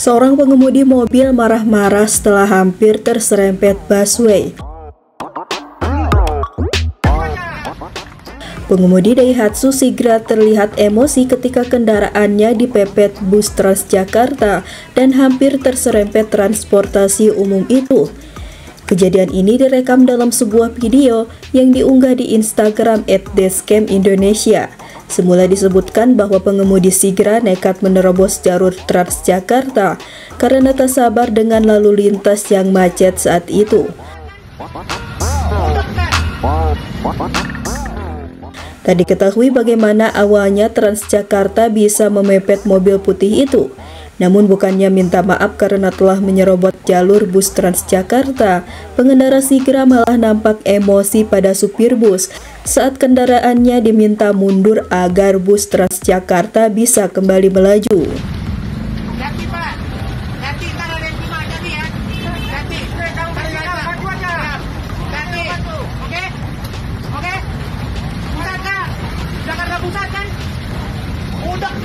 Seorang pengemudi mobil marah-marah setelah hampir terserempet busway. Pengemudi Daihatsu Sigra terlihat emosi ketika kendaraannya dipepet bus Transjakarta dan hampir terserempet transportasi umum itu. Kejadian ini direkam dalam sebuah video yang diunggah di Instagram @dashcam_Indonesia. Semula disebutkan bahwa pengemudi Sigra nekat menerobos jalur Transjakarta karena tak sabar dengan lalu lintas yang macet saat itu. Tak diketahui bagaimana awalnya Transjakarta bisa memepet mobil putih itu. Namun bukannya minta maaf karena telah menyerobot jalur bus Transjakarta, pengendara Sigra malah nampak emosi pada supir bus saat kendaraannya diminta mundur agar bus Transjakarta bisa kembali melaju. Jakarta Pusat kan? Udah